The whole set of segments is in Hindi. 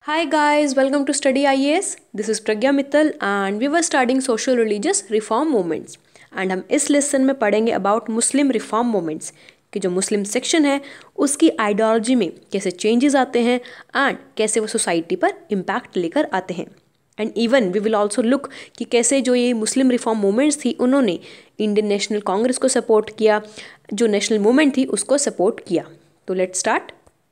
Hi guys, welcome to Study IAS. This is Pragya Mittal and we were studying social religious reform movements. And हम इस लेसन में पढ़ेंगे अबाउट मुस्लिम रिफॉर्म मूवमेंट्स कि जो मुस्लिम सेक्शन है उसकी आइडियोलॉजी में कैसे चेंजेस आते हैं एंड कैसे वो सोसाइटी पर इम्पैक्ट लेकर आते हैं. And even we will also look कि कैसे जो ये मुस्लिम रिफॉर्म मूवमेंट्स थी उन्होंने इंडियन नेशनल कांग्रेस को सपोर्ट किया, जो नेशनल मूवमेंट थी उसको सपोर्ट किया. तो लेट्स स्टार्ट.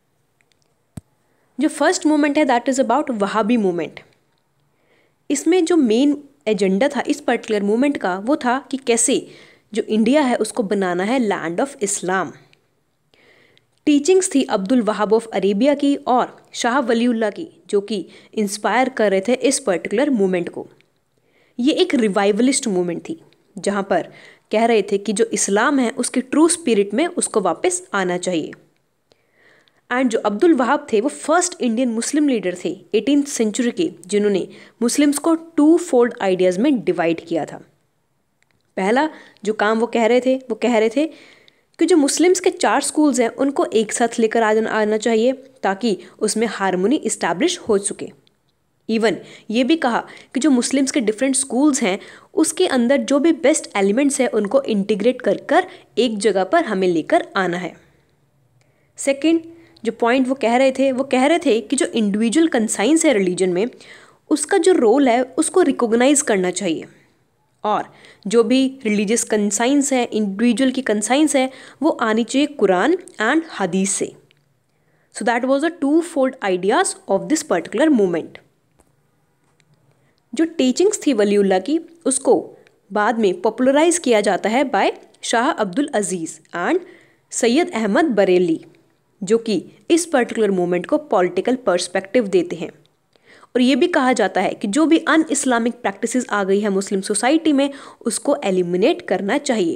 जो फर्स्ट मूवमेंट है that is about Wahhabi movement. इसमें जो मेन एजेंडा था इस पर्टिकुलर मूवमेंट का वो था कि कैसे जो इंडिया है उसको बनाना है लैंड ऑफ इस्लाम. टीचिंग्स थी अब्दुल वहाब ऑफ अरेबिया की और शाह वलीउल्लाह की, जो कि इंस्पायर कर रहे थे इस पर्टिकुलर मूवमेंट को. ये एक रिवाइवलिस्ट मूवमेंट थी जहाँ पर कह रहे थे कि जो इस्लाम है उसके ट्रू स्पिरिट में उसको वापस आना चाहिए. एंड जो अब्दुल वहाब थे वो फर्स्ट इंडियन मुस्लिम लीडर थे 18th सेंचुरी के जिन्होंने मुस्लिम्स को टू फोल्ड आइडियाज़ में डिवाइड किया था. पहला जो काम वो कह रहे थे कि जो मुस्लिम्स के 4 स्कूल्स हैं उनको एक साथ लेकर आना चाहिए ताकि उसमें हारमोनी इस्टेब्लिश हो सके. इवन ये भी कहा कि जो मुस्लिम्स के डिफरेंट स्कूल्स हैं उसके अंदर जो भी बेस्ट एलिमेंट्स हैं उनको इंटीग्रेट कर एक जगह पर हमें लेकर आना है. सेकेंड जो पॉइंट वो कह रहे थे कि जो इंडिविजुअल कंसाइंस है रिलीजन में उसका जो रोल है उसको रिकॉग्नाइज करना चाहिए और जो भी रिलीजियस कंसाइंस है, इंडिविजुअल की कंसाइंस है, वो आनी चाहिए कुरान एंड हदीस से. So that was the two fold ideas of this particular movement. जो टीचिंग्स थी वलीउल्लाह की उसको बाद में पॉपुलराइज किया जाता है बाय शाह अब्दुल अजीज़ एंड सैयद अहमद बरेली, जो कि इस पर्टिकुलर मूवमेंट को पॉलिटिकल पर्सपेक्टिव देते हैं. और ये भी कहा जाता है कि जो भी अन इस्लामिक प्रैक्टिसेस आ गई है मुस्लिम सोसाइटी में उसको एलिमिनेट करना चाहिए.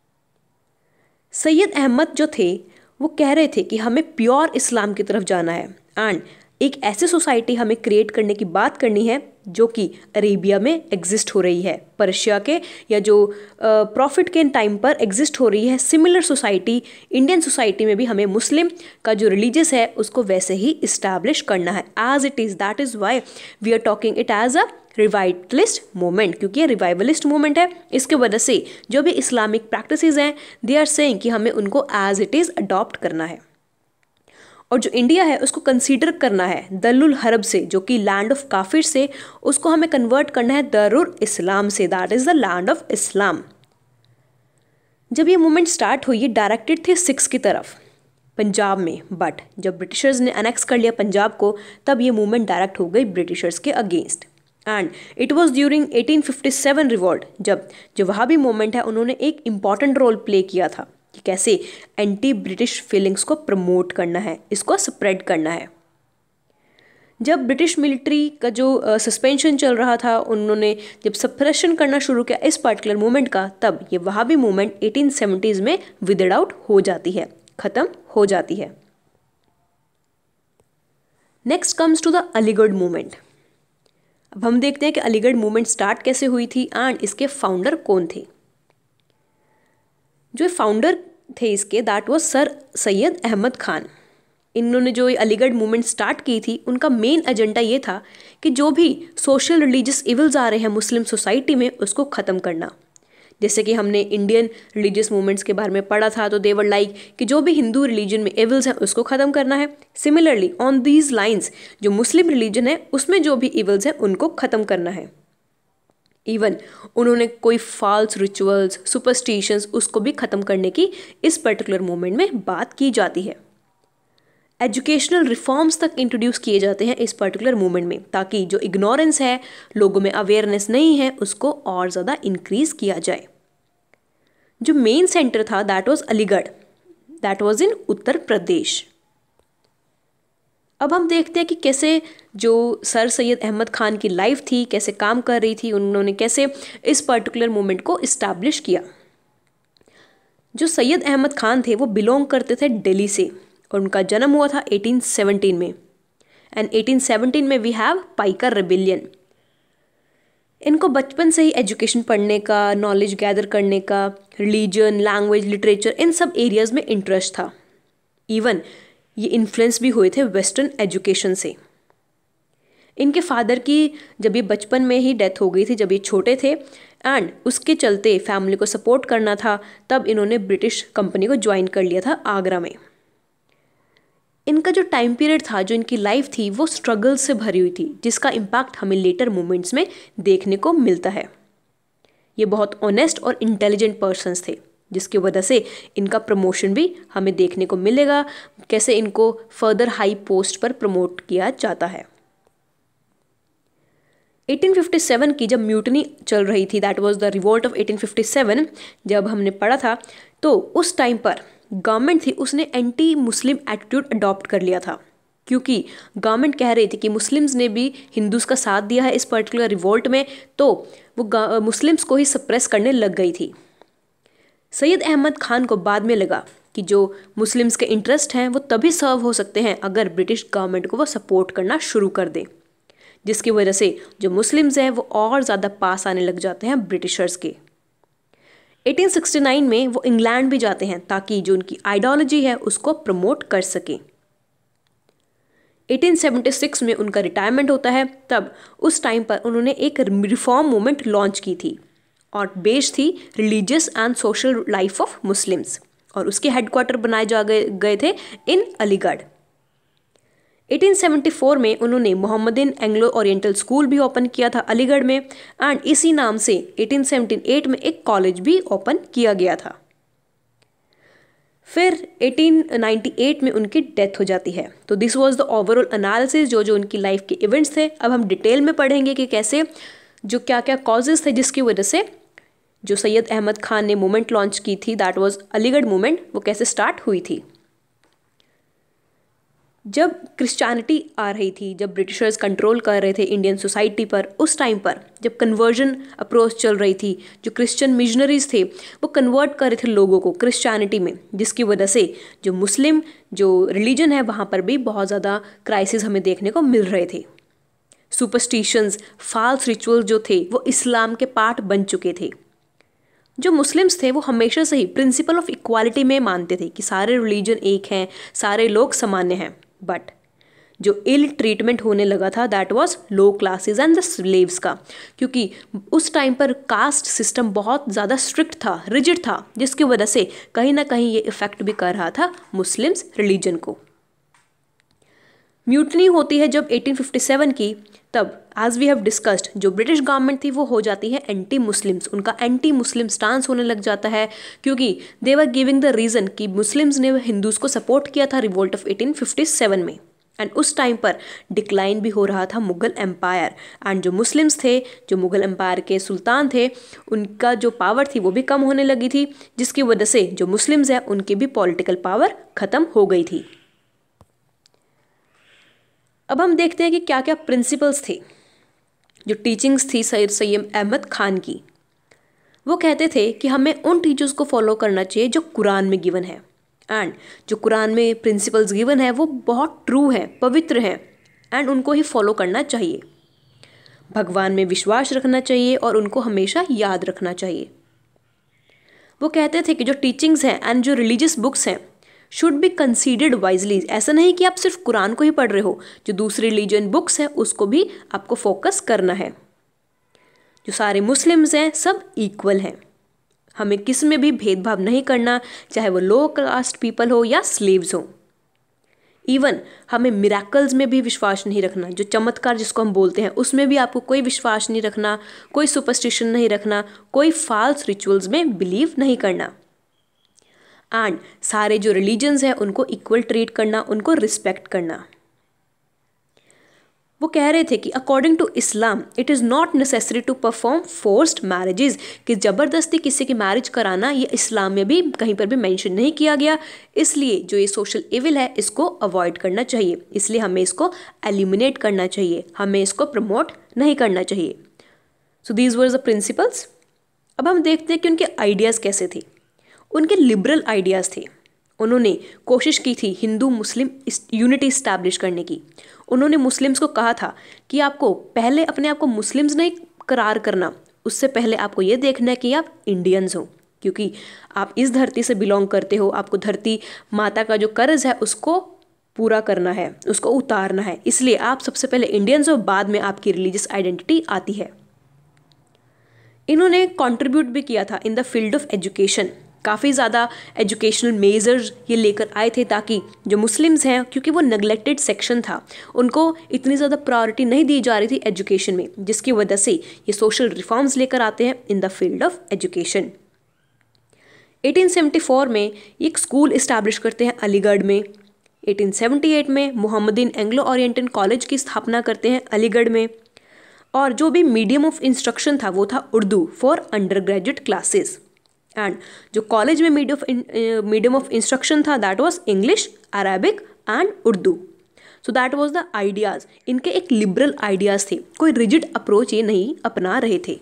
सैयद अहमद जो थे वो कह रहे थे कि हमें प्योर इस्लाम की तरफ जाना है एंड एक ऐसी सोसाइटी हमें क्रिएट करने की बात करनी है जो कि अरेबिया में एग्जिस्ट हो रही है, पर्शिया के या जो प्रॉफिट के टाइम पर एग्जिस्ट हो रही है. सिमिलर सोसाइटी इंडियन सोसाइटी में भी हमें मुस्लिम का जो रिलीजियस है उसको वैसे ही इस्टेब्लिश करना है as it is. That is why we are talking it as a revivalist movement, क्योंकि ये रिवाइवलिस्ट मूवमेंट है. इसके वजह से जो भी इस्लामिक प्रैक्टिसेस हैं दे आर सेइंग कि हमें उनको एज इट इज़ अडॉप्ट करना है. और जो इंडिया है उसको कंसीडर करना है दरुल हरब से, जो कि लैंड ऑफ काफिर से, उसको हमें कन्वर्ट करना है दरुल इस्लाम से, that is the land of Islam. जब ये मूवमेंट स्टार्ट हुई ये डायरेक्टेड थे सिक्स की तरफ पंजाब में, बट जब ब्रिटिशर्स ने अनेक्स कर लिया पंजाब को तब ये मूवमेंट डायरेक्ट हो गई ब्रिटिशर्स के against. And it was during 1857 revolt जब जो वहाबी मूवमेंट है उन्होंने एक इम्पॉर्टेंट रोल प्ले किया था कि कैसे एंटी ब्रिटिश फीलिंग्स को प्रमोट करना है, इसको स्प्रेड करना है. जब ब्रिटिश मिलिट्री का जो सस्पेंशन चल रहा था उन्होंने जब सप्रेशन करना शुरू किया इस पर्टिकुलर मूवमेंट का, तब ये वहाबी मूवमेंट 1870s में विदर्ड आउट हो जाती है, ख़त्म हो जाती है. Next comes to the Aligarh movement. अब हम देखते हैं कि अलीगढ़ मूवमेंट स्टार्ट कैसे हुई थी एंड इसके फाउंडर कौन थे. जो फाउंडर थे इसके that was sir Syed Ahmad Khan. इन्होंने जो अलीगढ़ मूवमेंट स्टार्ट की थी उनका मेन एजेंडा ये था कि जो भी सोशल रिलीजियस इवल्स आ रहे हैं मुस्लिम सोसाइटी में उसको ख़त्म करना. जैसे कि हमने इंडियन रिलीजियस मूवमेंट्स के बारे में पढ़ा था तो दे वर लाइक कि जो भी हिंदू रिलीजन में इवल्स हैं उसको ख़त्म करना है. सिमिलरली ऑन दीज लाइन्स जो मुस्लिम रिलीजन है उसमें जो भी इवल्स हैं उनको ख़त्म करना है. इवन उन्होंने कोई फॉल्स रिचुअल्स, सुपरस्टिशंस उसको भी ख़त्म करने की इस पर्टिकुलर मूवमेंट में बात की जाती है. एजुकेशनल रिफॉर्म्स तक इंट्रोड्यूस किए जाते हैं इस पर्टिकुलर मूवमेंट में ताकि जो इग्नोरेंस है, लोगों में अवेयरनेस नहीं है, उसको और ज़्यादा इंक्रीज़ किया जाए. जो मेन सेंटर था that was Aligarh, that was in Uttar Pradesh. अब हम देखते हैं कि कैसे जो सर सैयद अहमद खान की लाइफ थी, कैसे काम कर रही थी, उन्होंने कैसे इस पर्टिकुलर मूवमेंट को इस्टेब्लिश किया. जो सैयद अहमद खान थे वो बिलोंग करते थे दिल्ली से और उनका जन्म हुआ था 1817 में. एंड 1817 में वी हैव पाइकर रेबिलियन. इनको बचपन से ही एजुकेशन पढ़ने का, नॉलेज गैदर करने का, रिलीजन, लैंग्वेज, लिटरेचर इन सब एरियाज़ में इंटरेस्ट था. इवन ये इन्फ्लुएंस भी हुए थे वेस्टर्न एजुकेशन से. इनके फादर की जब ये बचपन में ही डेथ हो गई थी, जब ये छोटे थे, एंड उसके चलते फैमिली को सपोर्ट करना था, तब इन्होंने ब्रिटिश कंपनी को ज्वाइन कर लिया था आगरा में। इनका जो टाइम पीरियड था, जो इनकी लाइफ थी, वो स्ट्रगल से भरी हुई थी, जिसका इम्पैक्ट हमें लेटर मोमेंट्स में देखने को मिलता है। ये बहुत ऑनेस्ट और इंटेलिजेंट पर्सन्स थे, जिसकी वजह से इनका प्रमोशन भी हमें देखने को मिलेगा, कैसे इनको फर्दर हाई पोस्ट पर प्रमोट किया जाता है। 1857 की जब म्यूटनी चल रही थी, that was the revolt of 1857, जब हमने पढ़ा था, तो उस टाइम पर गवर्नमेंट थी, उसने एंटी मुस्लिम एटीट्यूड अडॉप्ट कर लिया था, क्योंकि गवर्नमेंट कह रही थी कि मुस्लिम्स ने भी हिंदूज का साथ दिया है इस पर्टिकुलर रिवोल्ट में, तो वो मुस्लिम्स को ही सप्रेस करने लग गई थी। सैयद अहमद खान को बाद में लगा कि जो मुस्लिम्स के इंटरेस्ट हैं वो तभी सर्व हो सकते हैं अगर ब्रिटिश गवर्नमेंट को वो सपोर्ट करना शुरू कर दे, जिसकी वजह से जो मुस्लिम्स हैं वो और ज़्यादा पास आने लग जाते हैं ब्रिटिशर्स के। 1869 में वो इंग्लैंड भी जाते हैं ताकि जो उनकी आइडियोलॉजी है उसको प्रमोट कर सकें। 1876 में उनका रिटायरमेंट होता है, तब उस टाइम पर उन्होंने एक रिफॉर्म मूवमेंट लॉन्च की थी और बेस्ड थी religious and social life of Muslims, और उसके हेडक्वार्टर बनाए जा गए थे इन अलीगढ़। 1874 में उन्होंने मोहम्मदन एंग्लो ओरिएंटल स्कूल भी ओपन किया था अलीगढ़ में, एंड इसी नाम से 1878 में एक कॉलेज भी ओपन किया गया था। फिर 1898 में उनकी डेथ हो जाती है। तो this was the overall analysis, जो उनकी लाइफ के इवेंट्स थे। अब हम डिटेल में पढ़ेंगे कि कैसे जो क्या क्या कॉजेज़ थे जिसकी वजह से जो सैयद अहमद खान ने मूवमेंट लॉन्च की थी, दैट वाज अलीगढ़ मूवमेंट, वो कैसे स्टार्ट हुई थी। जब क्रिश्चियनिटी आ रही थी, जब ब्रिटिशर्स कंट्रोल कर रहे थे इंडियन सोसाइटी पर, उस टाइम पर जब कन्वर्जन अप्रोच चल रही थी, जो क्रिश्चियन मिशनरीज थे वो कन्वर्ट कर रहे थे लोगों को क्रिश्चियनिटी में, जिसकी वजह से जो मुस्लिम जो रिलीजन है वहाँ पर भी बहुत ज़्यादा क्राइसिस हमें देखने को मिल रहे थे। सुपरस्टिशंस, फाल्स रिचुअल्स जो थे वो इस्लाम के पार्ट बन चुके थे। जो मुस्लिम्स थे वो हमेशा से ही प्रिंसिपल ऑफ इक्वालिटी में मानते थे कि सारे रिलीजन एक हैं, सारे लोग सामान्य हैं, बट जो इल ट्रीटमेंट होने लगा था that was low classes and the slaves का, क्योंकि उस टाइम पर कास्ट सिस्टम बहुत ज़्यादा स्ट्रिक्ट था, रिजिड था, जिसकी वजह से कहीं ना कहीं ये इफेक्ट भी कर रहा था मुस्लिम्स रिलीजन को। म्यूटनी होती है जब 1857 की, तब एज वी हैव डिस्कस्ड जो ब्रिटिश गवर्नमेंट थी वो हो जाती है एंटी मुस्लिम्स, उनका एंटी मुस्लिम स्टांस होने लग जाता है, क्योंकि they were giving the reason कि मुस्लिम्स ने हिंदूज़ को सपोर्ट किया था रिवोल्ट ऑफ 1857 में, एंड उस टाइम पर डिक्लाइन भी हो रहा था मुग़ल एम्पायर, एंड जो मुस्लिम्स थे, जो मुग़ल एम्पायर के सुल्तान थे, उनका जो पावर थी वो भी कम होने लगी थी, जिसकी वजह से जो मुस्लिम्स हैं उनकी भी पॉलिटिकल पावर ख़त्म हो गई थी। अब हम देखते हैं कि क्या क्या प्रिंसिपल्स थे, जो टीचिंग्स थी सैयद अहमद खान की। वो कहते थे कि हमें उन टीचर्स को फॉलो करना चाहिए जो कुरान में गिवन है, एंड जो कुरान में प्रिंसिपल्स गिवन है वो बहुत ट्रू है, पवित्र हैं, एंड उनको ही फॉलो करना चाहिए। भगवान में विश्वास रखना चाहिए और उनको हमेशा याद रखना चाहिए। वो कहते थे कि जो टीचिंग्स हैं एंड जो रिलीजियस बुक्स हैं शुड बी कंसीडर्ड वाइजली। ऐसा नहीं कि आप सिर्फ कुरान को ही पढ़ रहे हो, जो दूसरी रिलीजन बुक्स हैं उसको भी आपको फोकस करना है। जो सारे मुस्लिम्स हैं सब इक्वल हैं, हमें किस में भी भेदभाव नहीं करना, चाहे वो लो कास्ट पीपल हो या स्लेव्स हो। इवन हमें मिराकल्स में भी विश्वास नहीं रखना, जो चमत्कार जिसको हम बोलते हैं उसमें भी आपको कोई विश्वास नहीं रखना, कोई सुपरस्टिशन नहीं रखना, कोई फॉल्स रिचुअल्स में बिलीव नहीं करना, एंड सारे जो रिलीजन्स हैं उनको इक्वल ट्रीट करना, उनको रिस्पेक्ट करना। वो कह रहे थे कि according to Islam it is not necessary to perform forced marriages, कि ज़बरदस्ती किसी की मैरिज कराना ये इस्लाम में भी कहीं पर भी मेंशन नहीं किया गया, इसलिए जो ये सोशल इविल है इसको अवॉइड करना चाहिए, इसलिए हमें इसको एलिमिनेट करना चाहिए, हमें इसको प्रमोट नहीं करना चाहिए। So these were the principles. अब हम देखते हैं कि उनके आइडियाज़ कैसे थे। उनके लिबरल आइडियाज़ थे, उन्होंने कोशिश की थी हिंदू मुस्लिम यूनिटी इस्टेब्लिश करने की। उन्होंने मुस्लिम्स को कहा था कि आपको पहले अपने आप को मुस्लिम्स नहीं करार करना, उससे पहले आपको ये देखना है कि आप इंडियंस हो, क्योंकि आप इस धरती से बिलोंग करते हो, आपको धरती माता का जो कर्ज है उसको पूरा करना है, उसको उतारना है। इसलिए आप सबसे पहले इंडियंस और बाद में आपकी रिलीजियस आइडेंटिटी आती है। इन्होंने कंट्रीब्यूट भी किया था in the field of education. काफ़ी ज़्यादा एजुकेशनल मेजर्स ये लेकर आए थे ताकि जो मुस्लिम्स हैं, क्योंकि वो नेग्लेक्टेड सेक्शन था, उनको इतनी ज़्यादा प्रायोरिटी नहीं दी जा रही थी एजुकेशन में, जिसकी वजह से ये सोशल रिफॉर्म्स लेकर आते हैं in the field of education. 1874 में एक स्कूल इस्टेब्लिश करते हैं अलीगढ़ में। 1878 में मोहम्मदीन एंग्लो ओरिएंटल कॉलेज की स्थापना करते हैं अलीगढ़ में। और जो भी मीडियम ऑफ इंस्ट्रक्शन था वो था Urdu for undergraduate classes. And जो कॉलेज में मीडियम ऑफ इंस्ट्रक्शन था that was English, Arabic and Urdu. So that was the ideas. इनके एक लिबरल आइडियाज़ थे, कोई रिजिड अप्रोच ये नहीं अपना रहे थे।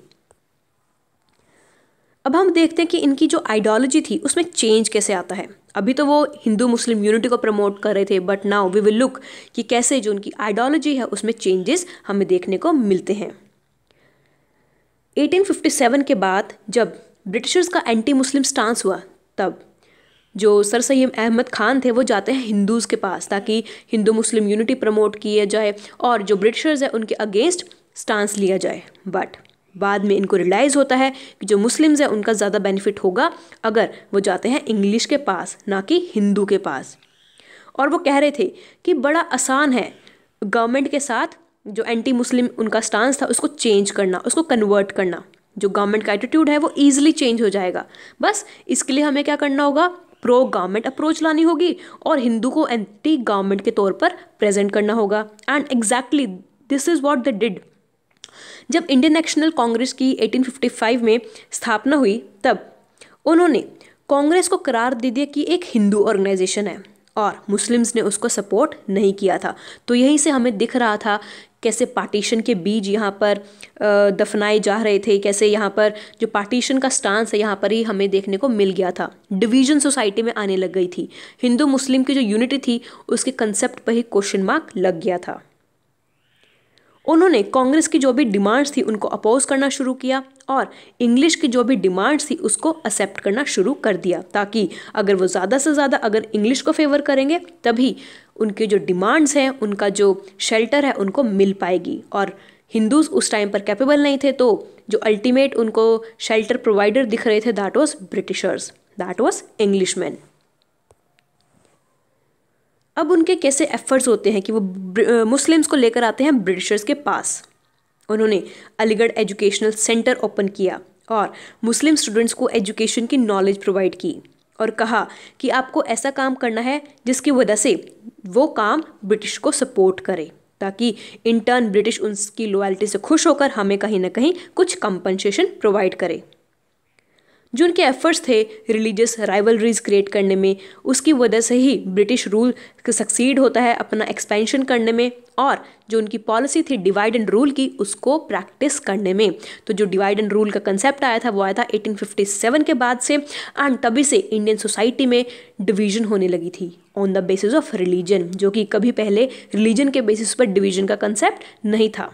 अब हम देखते हैं कि इनकी जो आइडियोलॉजी थी उसमें चेंज कैसे आता है। अभी तो वो हिंदू मुस्लिम यूनिटी को प्रमोट कर रहे थे, but now we will look कि कैसे जो उनकी आइडियोलॉजी है उसमें चेंजेस हमें देखने को मिलते हैं। 1857 के बाद जब ब्रिटिशर्स का एंटी मुस्लिम स्टांस हुआ, तब जो सर सैयद अहमद खान थे वो जाते हैं हिंदूज़ के पास ताकि हिंदू मुस्लिम यूनिटी प्रमोट किया जाए और जो ब्रिटिशर्स है उनके अगेंस्ट स्टांस लिया जाए। बट बाद में इनको रियलाइज़ होता है कि जो मुस्लिम्स हैं उनका ज़्यादा बेनिफिट होगा अगर वो जाते हैं इंग्लिश के पास, ना कि हिंदू के पास। और वो कह रहे थे कि बड़ा आसान है गवर्नमेंट के साथ जो एंटी मुस्लिम उनका स्टांस था उसको चेंज करना, उसको कन्वर्ट करना। जो गवर्नमेंट का एटीट्यूड है वो ईजिली चेंज हो जाएगा। बस इसके लिए हमें क्या करना होगा, प्रो गवर्नमेंट अप्रोच लानी होगी और हिंदू को एंटी गवर्नमेंट के तौर पर प्रेजेंट करना होगा। And exactly this is what they did. जब इंडियन नेशनल कांग्रेस की 1855 में स्थापना हुई तब उन्होंने कांग्रेस को करार दे दिया कि एक हिंदू ऑर्गेनाइजेशन है और मुस्लिम्स ने उसको सपोर्ट नहीं किया था। तो यहीं से हमें दिख रहा था कैसे पार्टीशन के बीज यहाँ पर दफनाए जा रहे थे, कैसे यहाँ पर जो पार्टीशन का स्टांस है यहाँ पर ही हमें देखने को मिल गया था। डिवीजन सोसाइटी में आने लग गई थी। हिंदू मुस्लिम की जो यूनिटी थी उसके कंसेप्ट पर ही क्वेश्चन मार्क लग गया था। उन्होंने कांग्रेस की जो भी डिमांड्स थी उनको अपोज करना शुरू किया और इंग्लिश की जो भी डिमांड्स थी उसको एक्सेप्ट करना शुरू कर दिया, ताकि अगर वो ज़्यादा से ज़्यादा अगर इंग्लिश को फेवर करेंगे तभी उनके जो डिमांड्स हैं, उनका जो शेल्टर है उनको मिल पाएगी। और हिंदूज उस टाइम पर कैपेबल नहीं थे, तो जो अल्टीमेट उनको शेल्टर प्रोवाइडर दिख रहे थे that was Britishers, that was Englishman. अब उनके कैसे एफर्ट्स होते हैं कि वो मुस्लिम्स को लेकर आते हैं ब्रिटिशर्स के पास। उन्होंने अलीगढ़ एजुकेशनल सेंटर ओपन किया और मुस्लिम स्टूडेंट्स को एजुकेशन की नॉलेज प्रोवाइड की और कहा कि आपको ऐसा काम करना है जिसकी वजह से वो काम ब्रिटिश को सपोर्ट करे, ताकि इन टर्न ब्रिटिश उनकी लॉयल्टी से खुश होकर हमें कहीं ना कहीं कुछ कंपनसेशन प्रोवाइड करे। जो उनके एफर्ट्स थे रिलीजियस राइवलरीज क्रिएट करने में, उसकी वजह से ही ब्रिटिश रूल सक्सीड होता है अपना एक्सपेंशन करने में और जो उनकी पॉलिसी थी डिवाइड एंड रूल की उसको प्रैक्टिस करने में। तो जो डिवाइड एंड रूल का कंसेप्ट आया था वो आया था 1857 के बाद से एंड तभी से इंडियन सोसाइटी में डिवीजन होने लगी थी on the basis of religion, जो कि कभी पहले रिलीजन के बेसिस पर डिवीजन का कंसेप्ट नहीं था।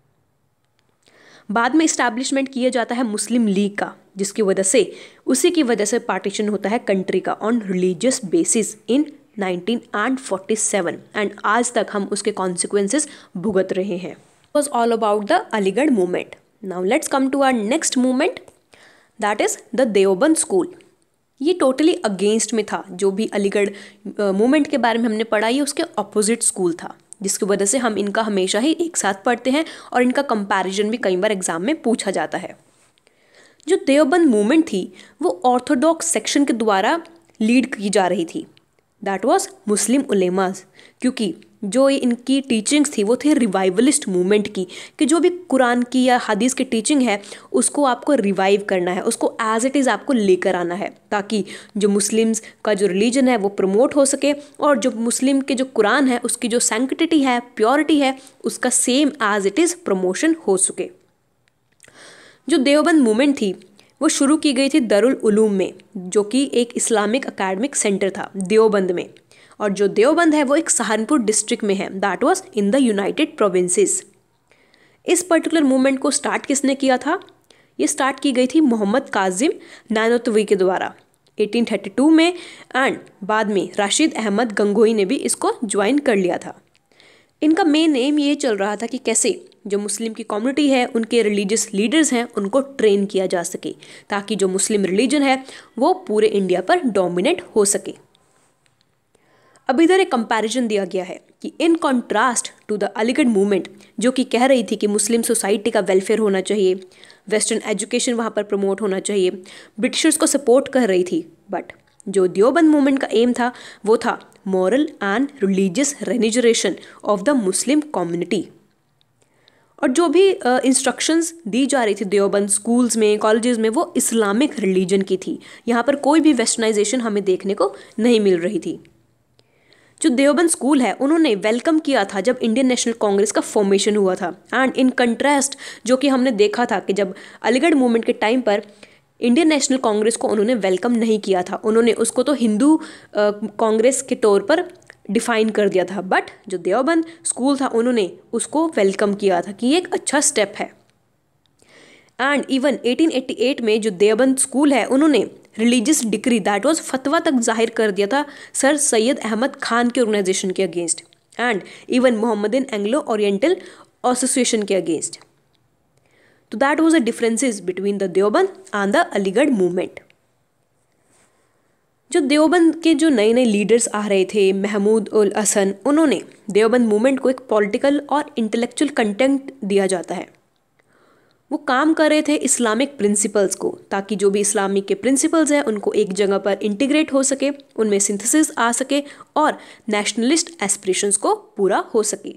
बाद में इस्टेब्लिशमेंट किया जाता है मुस्लिम लीग का, जिसकी वजह से उसी की वजह से पार्टीशन होता है कंट्री का on religious basis in 1947 and आज तक हम उसके कॉन्सिक्वेंसेस भुगत रहे हैं। Was all about the Aligarh movement. Now let's come to our next movement, that is the Deoband school. ये टोटली अगेंस्ट में था। जो भी अलीगढ़ मूवमेंट के बारे में हमने पढ़ा ये उसके ऑपोजिट स्कूल था, जिसकी वजह से हम इनका हमेशा ही एक साथ पढ़ते हैं और इनका कंपैरिजन भी कई बार एग्जाम में पूछा जाता है। जो देवबंद मूवमेंट थी वो ऑर्थोडॉक्स सेक्शन के द्वारा लीड की जा रही थी, दैट वाज मुस्लिम उलेमास, क्योंकि जो इनकी टीचिंग्स थी वो थे रिवाइवलिस्ट मूवमेंट की, कि जो भी कुरान की या हदीस की टीचिंग है उसको आपको रिवाइव करना है, उसको एज इट इज़ आपको लेकर आना है, ताकि जो मुस्लिम्स का जो रिलीजन है वो प्रमोट हो सके और जो मुस्लिम के जो कुरान है उसकी जो सैंक्टिटी है, प्योरिटी है, उसका same as it is promotion हो सके। जो देवबंद मूवमेंट थी वो शुरू की गई थी दारुल उलूम में, जो कि एक इस्लामिक एकेडमिक सेंटर था देवबंद में, और जो देवबंद है वो एक सहारनपुर डिस्ट्रिक्ट में है, that was in the United Provinces. इस पर्टिकुलर मूवमेंट को स्टार्ट किसने किया था? ये स्टार्ट की गई थी मोहम्मद काजिम नानोतवी के द्वारा 1832 में, एंड बाद में राशिद अहमद गंगोही ने भी इसको ज्वाइन कर लिया था। इनका मेन एम ये चल रहा था कि कैसे जो मुस्लिम की कम्युनिटी है, उनके रिलीजियस लीडर्स हैं, उनको ट्रेन किया जा सके ताकि जो मुस्लिम रिलीजन है वो पूरे इंडिया पर डोमिनेट हो सके। अब इधर एक कंपैरिजन दिया गया है कि in contrast to the Aligarh movement, जो कि कह रही थी कि मुस्लिम सोसाइटी का वेलफेयर होना चाहिए, वेस्टर्न एजुकेशन वहाँ पर प्रमोट होना चाहिए, ब्रिटिशर्स को सपोर्ट कर रही थी, बट जो देवबंद मूवमेंट का एम था वो था moral and religious regeneration of the Muslim community. और जो भी इंस्ट्रक्शंस दी जा रही थी देवबंद स्कूल्स में, कॉलेजेस में, वो इस्लामिक रिलीजन की थी। यहाँ पर कोई भी वेस्टर्नाइजेशन हमें देखने को नहीं मिल रही थी। जो देवबंद स्कूल है उन्होंने वेलकम किया था जब इंडियन नेशनल कांग्रेस का फॉर्मेशन हुआ था, एंड इन कंट्रास्ट जो कि हमने देखा था कि जब अलीगढ़ मूवमेंट के टाइम पर इंडियन नेशनल कांग्रेस को उन्होंने वेलकम नहीं किया था, उन्होंने उसको तो हिंदू कांग्रेस के तौर पर डिफाइन कर दिया था, बट जो देवबंद स्कूल था उन्होंने उसको वेलकम किया था कि ये एक अच्छा स्टेप है। एंड इवन 1888 में जो देवबंद स्कूल है उन्होंने रिलीजियस डिक्री दैट वाज फतवा तक जाहिर कर दिया था सर सैयद अहमद खान के ऑर्गेनाइजेशन के against, and even Mohammedan Anglo Oriental association के अगेंस्ट। तो that was the differences between the Deoband and the Aligarh movement. जो देवबंद के जो नए नए लीडर्स आ रहे थे, महमूद उल हसन, उन्होंने देवबंद मूवमेंट को एक पॉलिटिकल और इंटेलेक्चुअल कंटेंट दिया जाता है। वो काम कर रहे थे इस्लामिक प्रिंसिपल्स को, ताकि जो भी इस्लामिक के प्रिंसिपल्स हैं उनको एक जगह पर इंटीग्रेट हो सके, उनमें सिंथेसिस आ सके और नेशनलिस्ट एस्पिरेशंस को पूरा हो सके।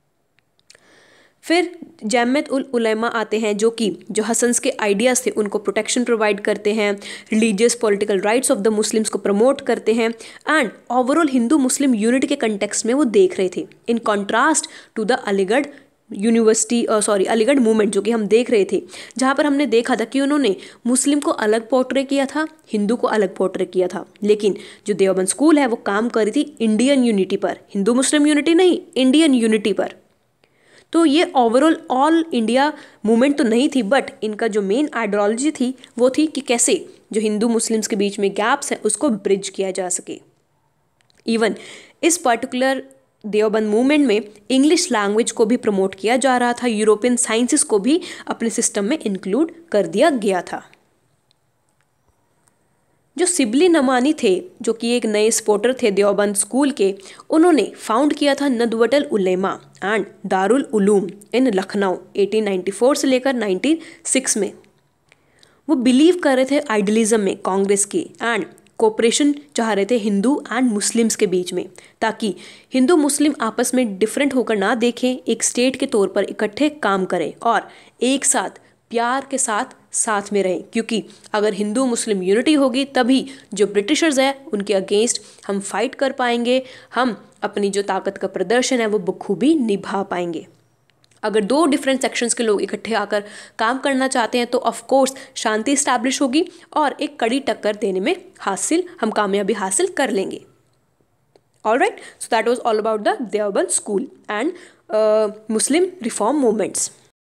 फिर जमात उल उलमा आते हैं जो कि जो हसन्स के आइडियाज़ थे उनको प्रोटेक्शन प्रोवाइड करते हैं, religious political rights of the Muslims को प्रमोट करते हैं, and overall Hindu Muslim unity के कंटेक्स्ट में वो देख रहे थे, in contrast to the Aligarh Aligarh movement जो कि हम देख रहे थे, जहाँ पर हमने देखा था कि उन्होंने मुस्लिम को अलग पोर्ट्रे किया था, हिंदू को अलग पोर्ट्रे किया था। लेकिन जो देवबंद स्कूल है वो काम कर रही थी इंडियन यूनिटी पर, हिंदू मुस्लिम यूनिटी नहीं, इंडियन यूनिटी पर। तो ये ओवरऑल ऑल इंडिया मूवमेंट तो नहीं थी, बट इनका जो मेन आइडियोलॉजी थी वो थी कि कैसे जो हिंदू मुस्लिम्स के बीच में गैप्स हैं उसको ब्रिज किया जा सके। इवन इस पर्टिकुलर देवबंद मूवमेंट में इंग्लिश लैंग्वेज को भी प्रमोट किया जा रहा था, यूरोपियन साइंसेस को भी अपने सिस्टम में इंक्लूड कर दिया गया था। जो सिबली नमानी थे जो कि एक नए सपोर्टर थे देवबंद स्कूल के, उन्होंने फाउंड किया था नदवतुल उलेमा एंड दारुल उलूम इन लखनऊ 1894 से लेकर 1906 में। वो बिलीव कर रहे थे आइडियलिज्म में कांग्रेस की, एंड कोऑपरेशन चाह रहे थे हिंदू एंड मुस्लिम्स के बीच में, ताकि हिंदू मुस्लिम आपस में डिफरेंट होकर ना देखें, एक स्टेट के तौर पर इकट्ठे काम करें और एक साथ प्यार के साथ साथ में रहें। क्योंकि अगर हिंदू मुस्लिम यूनिटी होगी तभी जो ब्रिटिशर्स हैं उनके अगेंस्ट हम फाइट कर पाएंगे, हम अपनी जो ताकत का प्रदर्शन है वो बखूबी निभा पाएंगे। अगर दो डिफरेंट सेक्शंस के लोग इकट्ठे आकर काम करना चाहते हैं तो ऑफ कोर्स शांति इस्टेब्लिश होगी और एक कड़ी टक्कर देने में हम कामयाबी हासिल कर लेंगे। Alright, so that was all about the Deoband school and Muslim reform movements.